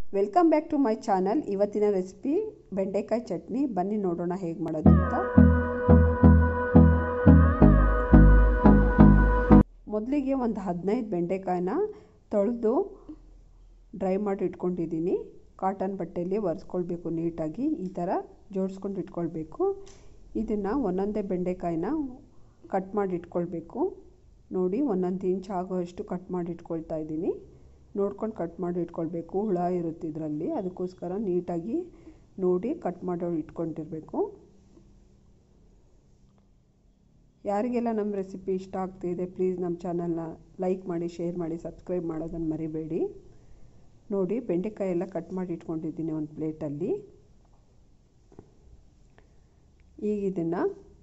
Welcome back to my channel. ಇವತ್ತಿನ recipe ಬೆಂಡೆಕಾಯಿ ಚಟ್ನಿ. ಬನ್ನಿ ನೋಡೋಣ ಹೇಗೆ ಮಾಡೋದು ಅಂತ. ಮೊದಲಿಗೆ ಒಂದು 15 ಬೆಂಡೆಕಾಯಿನ ತೊಳೆದು ಡ್ರೈ ಮಾಡಿ ಇಟ್ಕೊಂಡಿದ್ದೀನಿ. ಕಾಟನ್ ಬಟ್ಟೆಯಲ್ಲಿ ಒರೆಸ್ಕೊಳ್ಬೇಕು, ನೀಟಾಗಿ ಈ ಥರ ಜೋಡಿಸ್ಕೊಂಡು ಇಟ್ಕೊಳ್ಬೇಕು. ಇದನ್ನು ಒಂದೊಂದೇ ಬೆಂಡೆಕಾಯಿನ ಕಟ್ ಮಾಡಿ ಇಟ್ಕೊಳ್ಬೇಕು. ನೋಡಿ, 1 ಇಂಚ್ ಆಗೋಷ್ಟು ಕಟ್ ಮಾಡಿ ಇಟ್ಕೊಳ್ತಾ ಇದ್ದೀನಿ. ನೋಡ್ಕೊಂಡು ಕಟ್ ಮಾಡಿ ಇಟ್ಕೊಳ್ಬೇಕು. ಹುಳ ಇರುತ್ತೆ ಇದರಲ್ಲಿ, ಅದಕ್ಕೋಸ್ಕರ ನೀಟಾಗಿ ನೋಡಿ ಕಟ್ ಮಾಡಿ ಇಟ್ಕೊಂಡಿರಬೇಕು. ಯಾರಿಗೆಲ್ಲ ನಮ್ಮ ರೆಸಿಪಿ ಇಷ್ಟ ಆಗ್ತಿದೆ ಪ್ಲೀಸ್ ನಮ್ಮ ಚಾನಲ್ನ ಲೈಕ್ ಮಾಡಿ, ಶೇರ್ ಮಾಡಿ, ಸಬ್ಸ್ಕ್ರೈಬ್ ಮಾಡೋದನ್ನು ಮರಿಬೇಡಿ. ನೋಡಿ, ಬೆಂಡೆಕಾಯಿ ಎಲ್ಲ ಕಟ್ ಮಾಡಿ ಇಟ್ಕೊಂಡಿದ್ದೀನಿ ಒಂದು ಪ್ಲೇಟಲ್ಲಿ. ಈಗ ಇದನ್ನು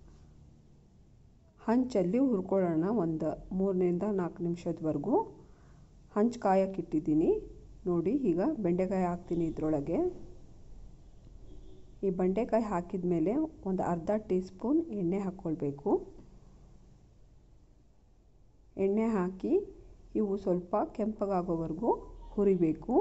ಹಂಚಲ್ಲಿ ಹುರ್ಕೊಳ್ಳೋಣ. ಒಂದು 3 ರಿಂದ 4 ನಿಮಿಷದವರೆಗೂ ಹಂಚು ಕಾಯಕ್ಕಿಟ್ಟಿದ್ದೀನಿ. ನೋಡಿ, ಈಗ ಬೆಂಡೆಕಾಯಿ ಹಾಕ್ತೀನಿ ಇದರೊಳಗೆ. ಈ ಬೆಂಡೆಕಾಯಿ ಹಾಕಿದ ಮೇಲೆ ಒಂದು ಅರ್ಧ ಟೀ ಸ್ಪೂನ್ ಎಣ್ಣೆ ಹಾಕ್ಕೊಳ್ಬೇಕು. ಎಣ್ಣೆ ಹಾಕಿ ಇವು ಸ್ವಲ್ಪ ಕೆಂಪಗಾಗೋವರೆಗೂ ಹುರಿಬೇಕು.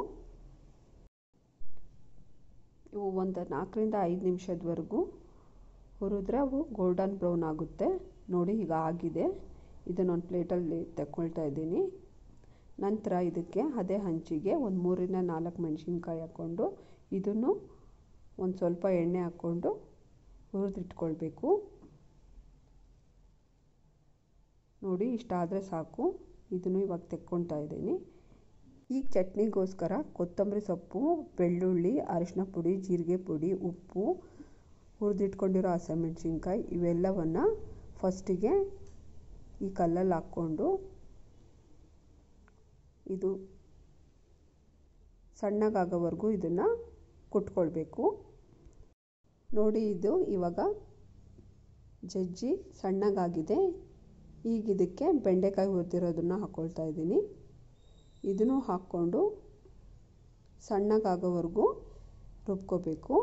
ಇವು ಒಂದು 4 ರಿಂದ 5 ನಿಮಿಷದವರೆಗೂ ಹುರಿದ್ರೆ ಅವು ಗೋಲ್ಡನ್ ಬ್ರೌನ್ ಆಗುತ್ತೆ. ನೋಡಿ, ಈಗ ಆಗಿದೆ. ಇದನ್ನೊಂದು ಪ್ಲೇಟಲ್ಲಿ ತಗೊಳ್ತಾ ಇದ್ದೀನಿ. ನಂತರ ಇದಕ್ಕೆ ಅದೇ ಹಂಚಿಗೆ ಒಂದು 3 ರಿಂದ 4 ಮೆಣಸಿನ್ಕಾಯಿ ಹಾಕ್ಕೊಂಡು ಇದನ್ನು ಒಂದು ಸ್ವಲ್ಪ ಎಣ್ಣೆ ಹಾಕ್ಕೊಂಡು ಹುರಿದಿಟ್ಕೊಳ್ಬೇಕು. ನೋಡಿ, ಇಷ್ಟಾದರೆ ಸಾಕು. ಇದನ್ನು ಇವಾಗ ತೆಕ್ಕೊಳ್ತಾ ಇದ್ದೀನಿ. ಈ ಚಟ್ನಿಗೋಸ್ಕರ ಕೊತ್ತಂಬರಿ ಸೊಪ್ಪು, ಬೆಳ್ಳುಳ್ಳಿ, ಅರಿಶಿನ ಪುಡಿ, ಜೀರಿಗೆ ಪುಡಿ, ಉಪ್ಪು, ಹುರಿದಿಟ್ಕೊಂಡಿರೋ ಹಸಿಮೆಣಸಿನ್ಕಾಯಿ ಇವೆಲ್ಲವನ್ನು ಫಸ್ಟಿಗೆ ಈ ಕಲ್ಲಲ್ಲಿ ಹಾಕ್ಕೊಂಡು ಇದು ಸಣ್ಣಗಾಗೋವರೆಗೂ ಇದನ್ನು ಕುಟ್ಕೊಳ್ಬೇಕು. ನೋಡಿ, ಇದು ಇವಾಗ ಜಜ್ಜಿ ಸಣ್ಣಗಾಗಿದೆ. ಈಗ ಇದಕ್ಕೆ ಬೆಂಡೆಕಾಯಿ ಹುರಿದಿರೋದನ್ನು ಹಾಕ್ಕೊಳ್ತಾ ಇದ್ದೀನಿ. ಇದನ್ನು ಹಾಕ್ಕೊಂಡು ಸಣ್ಣಗಾಗೋವರೆಗೂ ರುಬ್ಕೋಬೇಕು.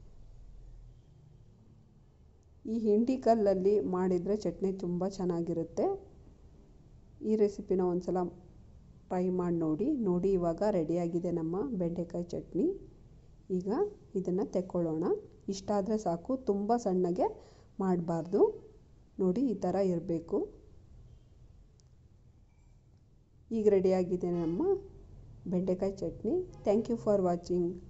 ಈ ಹಿಂಡಿ ಕಲ್ಲಲ್ಲಿ ಮಾಡಿದರೆ ಚಟ್ನಿ ತುಂಬ ಚೆನ್ನಾಗಿರುತ್ತೆ. ಈ ರೆಸಿಪಿನ ಒಂದ್ಸಲ ಟ್ರೈ ಮಾಡಿ ನೋಡಿ. ನೋಡಿ, ಇವಾಗ ರೆಡಿಯಾಗಿದೆ ನಮ್ಮ ಬೆಂಡೆಕಾಯಿ ಚಟ್ನಿ. ಈಗ ಇದನ್ನು ತೆಕ್ಕೊಳ್ಳೋಣ. ಇಷ್ಟಾದರೆ ಸಾಕು, ತುಂಬ ಸಣ್ಣಗೆ ಮಾಡಬಾರ್ದು. ನೋಡಿ, ಈ ಥರ ಇರಬೇಕು. ಈಗ ರೆಡಿಯಾಗಿದೆ ನಮ್ಮ ಬೆಂಡೆಕಾಯಿ chutney. Thank you for watching.